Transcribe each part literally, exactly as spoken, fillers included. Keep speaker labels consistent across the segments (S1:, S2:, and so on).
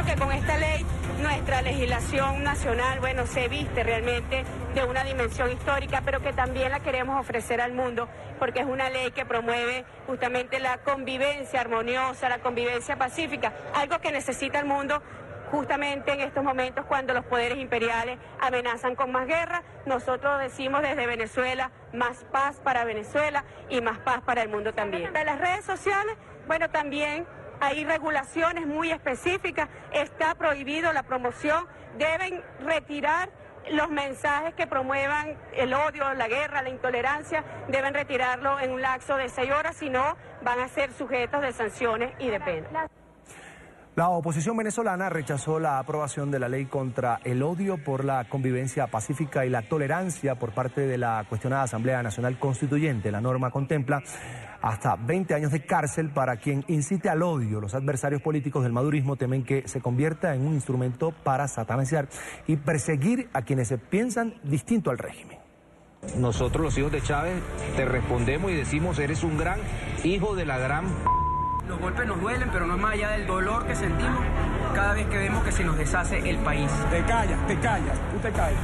S1: que con esta ley nuestra legislación nacional, bueno, se viste realmente de una dimensión histórica, pero que también la queremos ofrecer al mundo, porque es una ley que promueve justamente la convivencia armoniosa, la convivencia pacífica, algo que necesita el mundo justamente en estos momentos cuando los poderes imperiales amenazan con más guerra. Nosotros decimos desde Venezuela, más paz para Venezuela y más paz para el mundo también. De las redes sociales, bueno, también hay regulaciones muy específicas, está prohibido la promoción, deben retirar los mensajes que promuevan el odio, la guerra, la intolerancia, deben retirarlo en un lapso de seis horas, si no van a ser sujetos de sanciones y de penas.
S2: La oposición venezolana rechazó la aprobación de la ley contra el odio por la convivencia pacífica y la tolerancia por parte de la cuestionada Asamblea Nacional Constituyente. La norma contempla hasta veinte años de cárcel para quien incite al odio. Los adversarios políticos del madurismo temen que se convierta en un instrumento para satanizar y perseguir a quienes se piensan distinto al régimen.
S3: Nosotros los hijos de Chávez te respondemos y decimos: eres un gran hijo de la gran...
S4: Los golpes nos duelen, pero no es más allá del dolor que sentimos cada vez que vemos que se nos deshace el país.
S5: Te callas, te callas, tú te callas.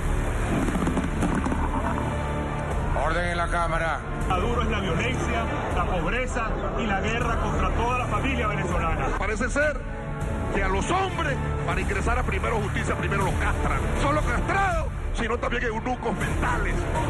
S6: Orden en la Cámara.
S7: Maduro es la violencia, la pobreza y la guerra contra toda la familia venezolana.
S8: Parece ser que a los hombres, para ingresar a primero justicia, primero los castran. Son los castrados, sino también eunucos mentales.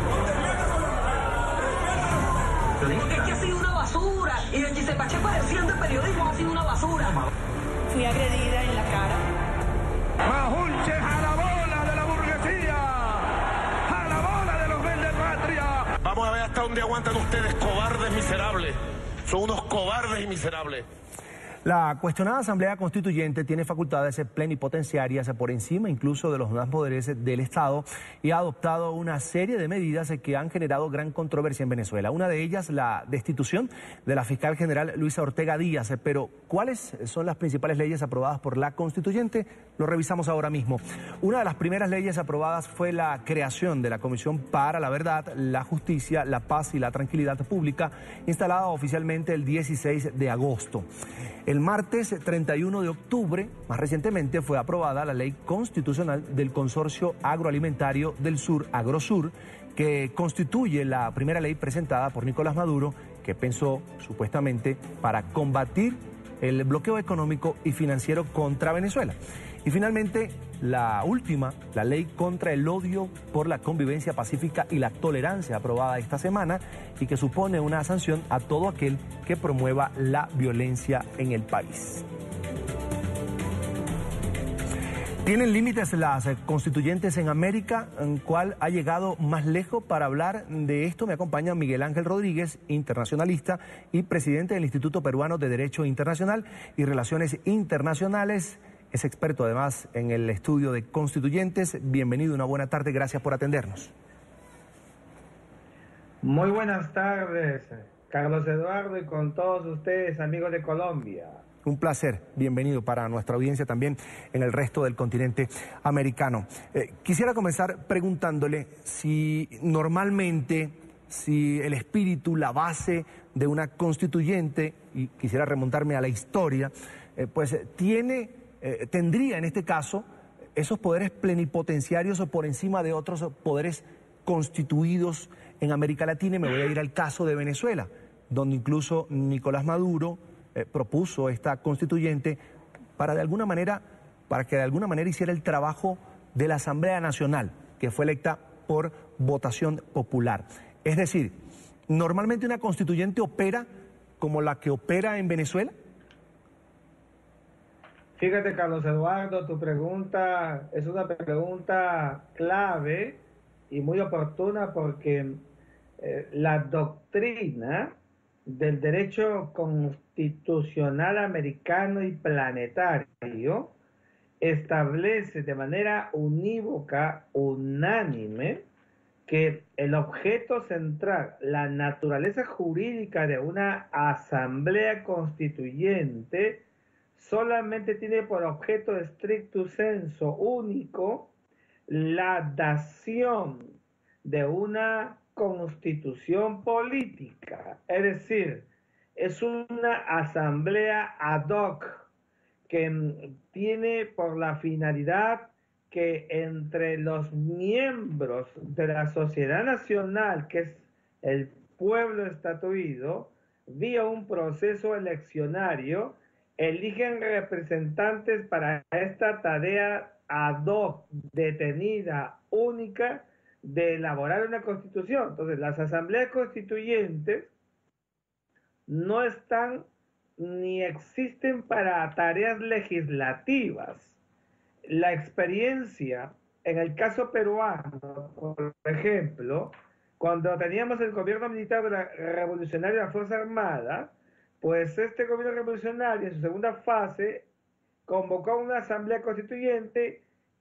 S9: Porque es que ha sido una basura y de Chisepache padeciendo el periodismo ha sido una basura.
S1: Fui agredida en la cara.
S8: ¡Majunches a la bola de la burguesía! ¡A la bola de los vendematria!
S6: Vamos a ver hasta dónde aguantan ustedes, cobardes miserables. Son unos cobardes y miserables.
S2: La cuestionada Asamblea Constituyente tiene facultades plenipotenciarias por encima incluso de los demás poderes del Estado y ha adoptado una serie de medidas que han generado gran controversia en Venezuela. Una de ellas, la destitución de la fiscal general Luisa Ortega Díaz. Pero, ¿cuáles son las principales leyes aprobadas por la Constituyente? Lo revisamos ahora mismo. Una de las primeras leyes aprobadas fue la creación de la Comisión para la Verdad, la Justicia, la Paz y la Tranquilidad Pública, instalada oficialmente el dieciséis de agosto. El martes treinta y uno de octubre, más recientemente, fue aprobada la ley constitucional del Consorcio Agroalimentario del Sur, Agrosur, que constituye la primera ley presentada por Nicolás Maduro, que pensó supuestamente para combatir el bloqueo económico y financiero contra Venezuela. Y finalmente, la última, la ley contra el odio por la convivencia pacífica y la tolerancia, aprobada esta semana y que supone una sanción a todo aquel que promueva la violencia en el país. ¿Tienen límites las constituyentes en América? ¿Cuál ha llegado más lejos? Para hablar de esto me acompaña Miguel Ángel Rodríguez, internacionalista y presidente del Instituto Peruano de Derecho Internacional y Relaciones Internacionales. Es experto además en el estudio de constituyentes. Bienvenido, una buena tarde, gracias por atendernos.
S10: Muy buenas tardes, Carlos Eduardo, y con todos ustedes, amigos de Colombia.
S2: Un placer, bienvenido para nuestra audiencia también en el resto del continente americano. Eh, quisiera comenzar preguntándole si normalmente, si el espíritu, la base de una constituyente, y quisiera remontarme a la historia, eh, pues tiene, eh, tendría en este caso esos poderes plenipotenciarios o por encima de otros poderes constituidos en América Latina. Y me voy a ir al caso de Venezuela, donde incluso Nicolás Maduro Eh, propuso esta constituyente para de alguna manera, para que de alguna manera hiciera el trabajo de la Asamblea Nacional, que fue electa por votación popular. Es decir, ¿normalmente una constituyente opera como la que opera en Venezuela?
S10: Fíjate, Carlos Eduardo, tu pregunta es una pregunta clave y muy oportuna porque eh, la doctrina del derecho constitucional americano y planetario establece de manera unívoca, unánime, que el objeto central, la naturaleza jurídica de una asamblea constituyente, solamente tiene por objeto stricto sensu único la dación de una constitución política, es decir, es una asamblea ad hoc que tiene por la finalidad que entre los miembros de la sociedad nacional, que es el pueblo estatuido, vía un proceso eleccionario, eligen representantes para esta tarea ad hoc, detenida, única, de elaborar una constitución. Entonces, las asambleas constituyentes no están ni existen para tareas legislativas. La experiencia en el caso peruano, por ejemplo, cuando teníamos el gobierno militar de la revolucionaria de la Fuerza Armada, pues este gobierno revolucionario en su segunda fase convocó una asamblea constituyente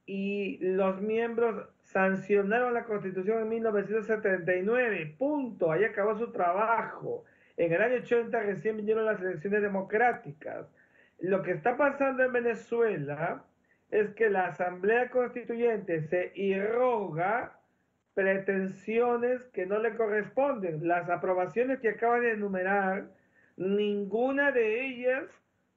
S10: y los miembros sancionaron la constitución en mil novecientos setenta y nueve, punto, ahí acabó su trabajo. En el año ochenta recién vinieron las elecciones democráticas. Lo que está pasando en Venezuela es que la asamblea constituyente se irroga pretensiones que no le corresponden. Las aprobaciones que acaba de enumerar, ninguna de ellas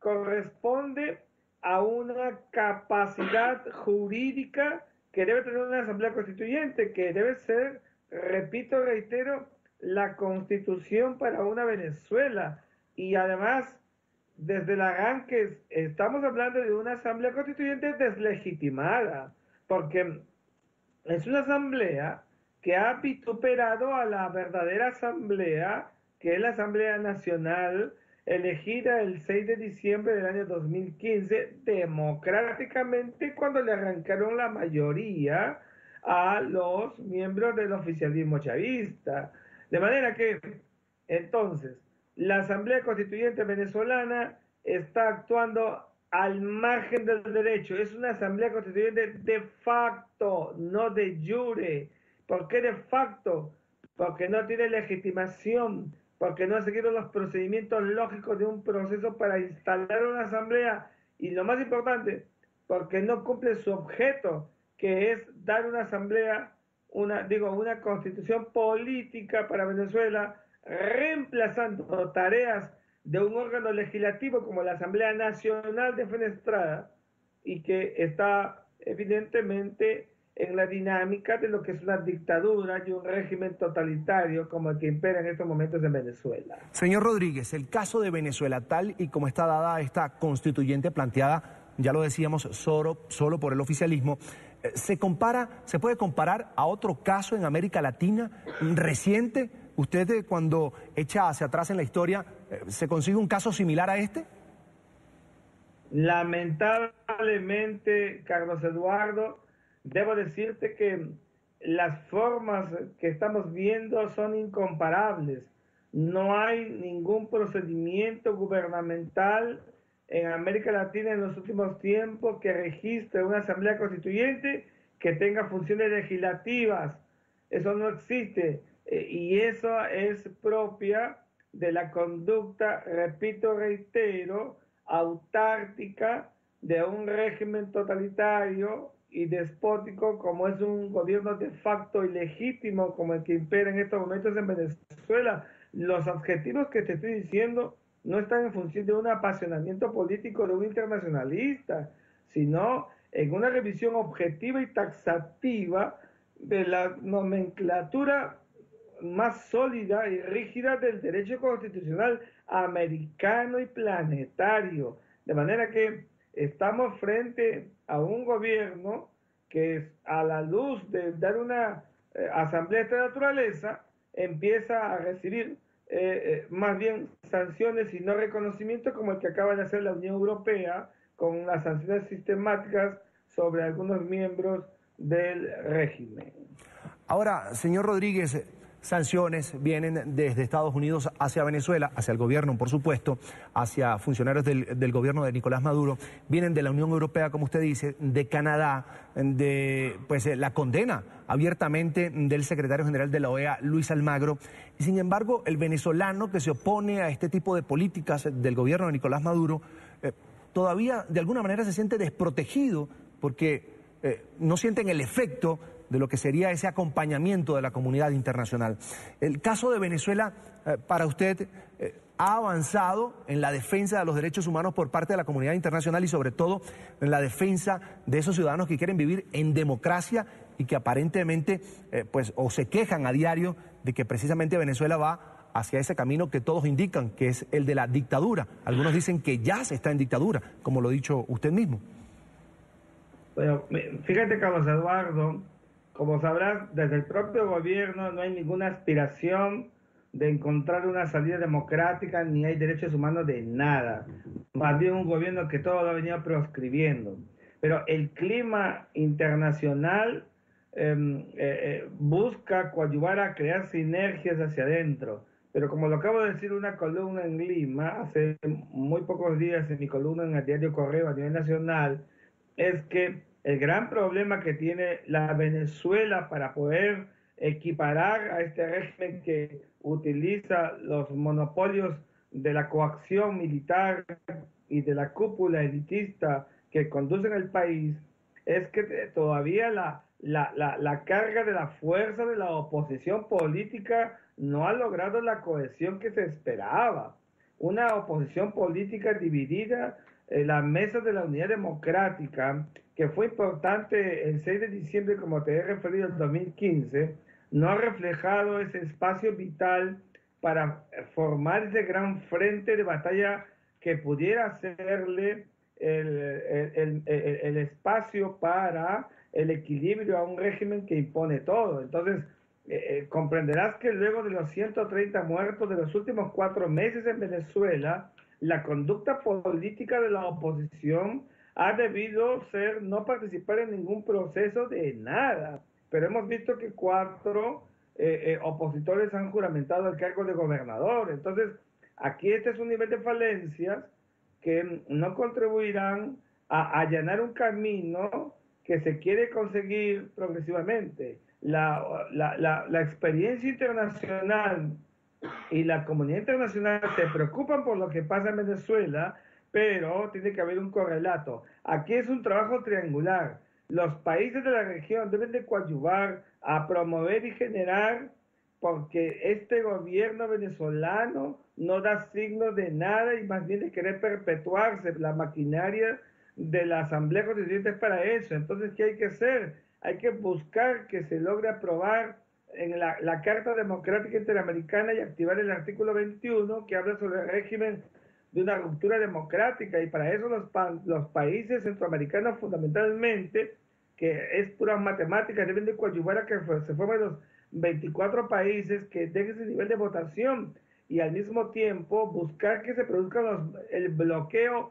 S10: corresponde a una capacidad jurídica que debe tener una asamblea constituyente, que debe ser, repito, reitero, la constitución para una Venezuela. Y además, desde el arranque, estamos hablando de una asamblea constituyente deslegitimada, porque es una asamblea que ha vituperado a la verdadera asamblea, que es la Asamblea Nacional, elegida el seis de diciembre del año dos mil quince, democráticamente, cuando le arrancaron la mayoría a los miembros del oficialismo chavista. De manera que, entonces, la Asamblea Constituyente venezolana está actuando al margen del derecho. Es una Asamblea Constituyente de facto, no de jure. ¿Por qué de facto? Porque no tiene legitimación, porque no ha seguido los procedimientos lógicos de un proceso para instalar una asamblea, y lo más importante, porque no cumple su objeto, que es dar una asamblea, una, digo, una constitución política para Venezuela, reemplazando tareas de un órgano legislativo como la Asamblea Nacional Defenestrada, y que está evidentemente en la dinámica de lo que es una dictadura y un régimen totalitario como el que impera en estos momentos en Venezuela.
S2: Señor Rodríguez, el caso de Venezuela, tal y como está dada esta constituyente planteada, ya lo decíamos, solo, solo por el oficialismo, ¿se compara, se puede comparar a otro caso en América Latina reciente? ¿Usted cuando echa hacia atrás en la historia, se consigue un caso similar a este?
S10: Lamentablemente, Carlos Eduardo, debo decirte que las formas que estamos viendo son incomparables. No hay ningún procedimiento gubernamental en América Latina en los últimos tiempos que registre una asamblea constituyente que tenga funciones legislativas. Eso no existe. Y eso es propia de la conducta, repito, reitero, autárquica de un régimen totalitario y despótico como es un gobierno de facto ilegítimo como el que impera en estos momentos en Venezuela. Los objetivos que te estoy diciendo no están en función de un apasionamiento político de un internacionalista, sino en una revisión objetiva y taxativa de la nomenclatura más sólida y rígida del derecho constitucional americano y planetario. De manera que estamos frente a un gobierno que, a la luz de dar una eh, asamblea de esta naturaleza, empieza a recibir eh, eh, más bien sanciones y no reconocimiento, como el que acaba de hacer la Unión Europea con las sanciones sistemáticas sobre algunos miembros del régimen.
S2: Ahora, señor Rodríguez, sanciones vienen desde Estados Unidos hacia Venezuela, hacia el gobierno, por supuesto, hacia funcionarios del, del gobierno de Nicolás Maduro, vienen de la Unión Europea, como usted dice, de Canadá, de pues la condena abiertamente del secretario general de la O E A, Luis Almagro. Y sin embargo, el venezolano que se opone a este tipo de políticas del gobierno de Nicolás Maduro, eh, todavía de alguna manera se siente desprotegido porque eh, no sienten el efecto de lo que sería ese acompañamiento de la comunidad internacional. El caso de Venezuela, eh, para usted, eh, ha avanzado en la defensa de los derechos humanos por parte de la comunidad internacional y sobre todo en la defensa de esos ciudadanos que quieren vivir en democracia y que aparentemente eh, pues o se quejan a diario de que precisamente Venezuela va hacia ese camino que todos indican, que es el de la dictadura. Algunos dicen que ya se está en dictadura, como lo ha dicho usted mismo.
S10: Bueno, fíjate, Carlos Eduardo, como sabrás, desde el propio gobierno no hay ninguna aspiración de encontrar una salida democrática, ni hay derechos humanos de nada. Más bien un gobierno que todo lo ha venido proscribiendo. Pero el clima internacional eh, eh, busca coadyuvar a crear sinergias hacia adentro. Pero como lo acabo de decir en una columna en Lima, hace muy pocos días en mi columna en el diario Correo a nivel nacional, es que el gran problema que tiene la Venezuela para poder equiparar a este régimen que utiliza los monopolios de la coacción militar y de la cúpula elitista que conducen al país, es que todavía la, la, la, la carga de la fuerza de la oposición política no ha logrado la cohesión que se esperaba. Una oposición política dividida, eh, la mesa de la unidad democrática, que fue importante el seis de diciembre, como te he referido, en dos mil quince, no ha reflejado ese espacio vital para formar ese gran frente de batalla que pudiera hacerle el, el, el, el, el espacio para el equilibrio a un régimen que impone todo. Entonces, eh, comprenderás que luego de los ciento treinta muertos de los últimos cuatro meses en Venezuela, la conducta política de la oposición ha debido ser no participar en ningún proceso de nada. Pero hemos visto que cuatro eh, eh, opositores han juramentado el cargo de gobernador. Entonces, aquí este es un nivel de falencias que no contribuirán a allanar un camino que se quiere conseguir progresivamente. La, la, la, la experiencia internacional y la comunidad internacional se preocupan por lo que pasa en Venezuela, pero tiene que haber un correlato. Aquí es un trabajo triangular. Los países de la región deben de coadyuvar a promover y generar, porque este gobierno venezolano no da signos de nada y más bien de querer perpetuarse. La maquinaria de la Asamblea Constituyente es para eso. Entonces, ¿qué hay que hacer? Hay que buscar que se logre aprobar en la, la Carta Democrática Interamericana y activar el artículo veintiuno que habla sobre el régimen de una ruptura democrática, y para eso los, pa los países centroamericanos fundamentalmente, que es pura matemática, deben de coadyuvar a que se formen los veinticuatro países que den ese nivel de votación y al mismo tiempo buscar que se produzca los, el bloqueo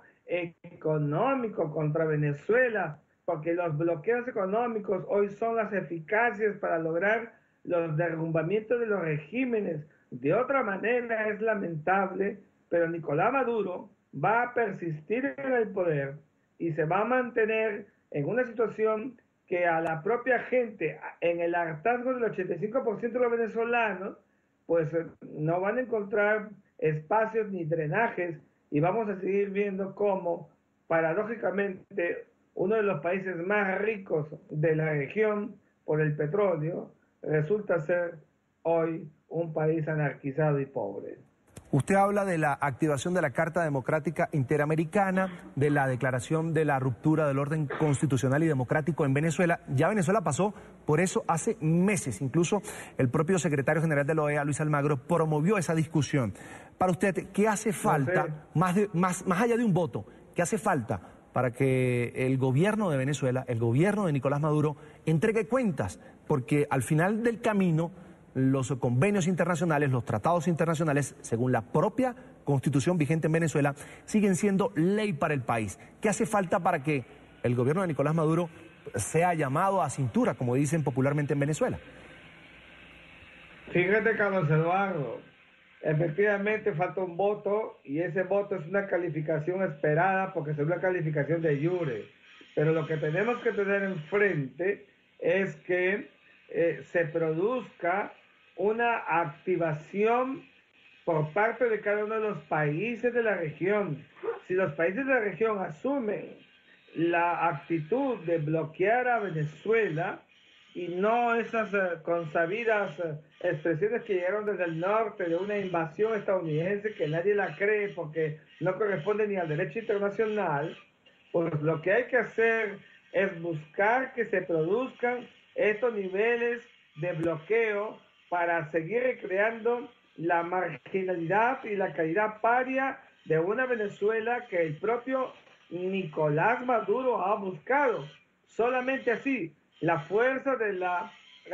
S10: económico contra Venezuela, porque los bloqueos económicos hoy son las eficacias para lograr los derrumbamientos de los regímenes. De otra manera es lamentable, pero Nicolás Maduro va a persistir en el poder y se va a mantener en una situación que a la propia gente, en el hartazgo del ochenta y cinco por ciento de los venezolanos, pues no van a encontrar espacios ni drenajes, y vamos a seguir viendo cómo, paradójicamente, uno de los países más ricos de la región por el petróleo resulta ser hoy un país anarquizado y pobre.
S2: Usted habla de la activación de la Carta Democrática Interamericana, de la declaración de la ruptura del orden constitucional y democrático en Venezuela. Ya Venezuela pasó por eso hace meses. Incluso el propio secretario general de la O E A, Luis Almagro, promovió esa discusión. Para usted, ¿qué hace falta, más, de, más, más allá de un voto, qué hace falta para que el gobierno de Venezuela, el gobierno de Nicolás Maduro, entregue cuentas? Porque al final del camino, los convenios internacionales, los tratados internacionales, según la propia Constitución vigente en Venezuela, siguen siendo ley para el país. ¿Qué hace falta para que el gobierno de Nicolás Maduro sea llamado a cintura, como dicen popularmente en Venezuela?
S10: Fíjate, Carlos Eduardo, efectivamente falta un voto, y ese voto es una calificación esperada porque es una calificación de iure. Pero lo que tenemos que tener enfrente es que eh, se produzca una activación por parte de cada uno de los países de la región. Si los países de la región asumen la actitud de bloquear a Venezuela y no esas eh, consabidas eh, expresiones que llegaron desde el norte de una invasión estadounidense que nadie la cree porque no corresponde ni al derecho internacional, pues lo que hay que hacer es buscar que se produzcan estos niveles de bloqueo para seguir recreando la marginalidad y la calidad paria de una Venezuela que el propio Nicolás Maduro ha buscado. Solamente así, la fuerza de la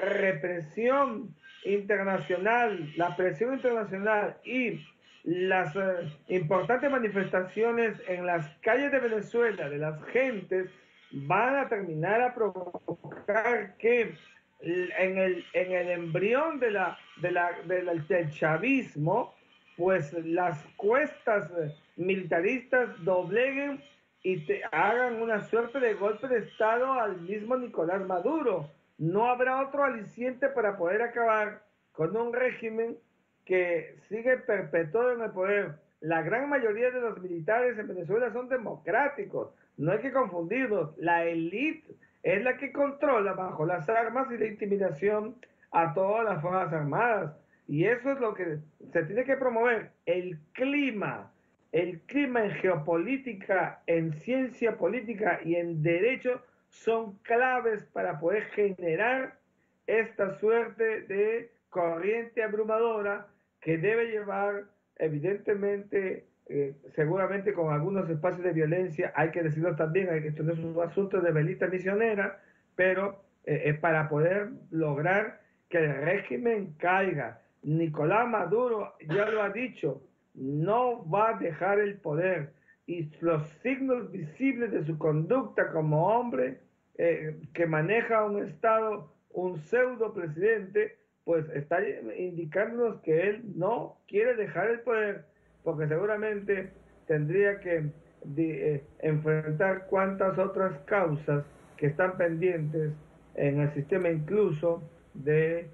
S10: represión internacional, la presión internacional y las eh, importantes manifestaciones en las calles de Venezuela de las gentes van a terminar a provocar que en el, en el embrión de la, de la, de la, del chavismo, pues las cuestas militaristas dobleguen y te hagan una suerte de golpe de Estado al mismo Nicolás Maduro. No habrá otro aliciente para poder acabar con un régimen que sigue perpetuado en el poder. La gran mayoría de los militares en Venezuela son democráticos. No hay que confundirlos. La élite es la que controla bajo las armas y la intimidación a todas las Fuerzas Armadas. Y eso es lo que se tiene que promover. El clima, el clima en geopolítica, en ciencia política y en derecho son claves para poder generar esta suerte de corriente abrumadora que debe llevar, evidentemente, eh, seguramente con algunos espacios de violencia, hay que decirlo también, esto no es un asunto de velita misionera, pero eh, es para poder lograr que el régimen caiga. Nicolás Maduro ya lo ha dicho, no va a dejar el poder, y los signos visibles de su conducta como hombre eh, que maneja un Estado, un pseudo presidente, pues está indicándonos que él no quiere dejar el poder, porque seguramente tendría que de, eh, enfrentar cuantas otras causas que están pendientes en el sistema incluso de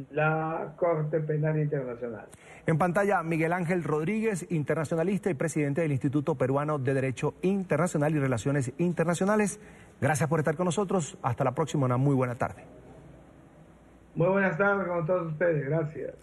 S10: la Corte Penal Internacional.
S2: En pantalla, Miguel Ángel Rodríguez, internacionalista y presidente del Instituto Peruano de Derecho Internacional y Relaciones Internacionales. Gracias por estar con nosotros. Hasta la próxima. Una muy buena tarde.
S10: Muy buenas tardes con todos ustedes. Gracias.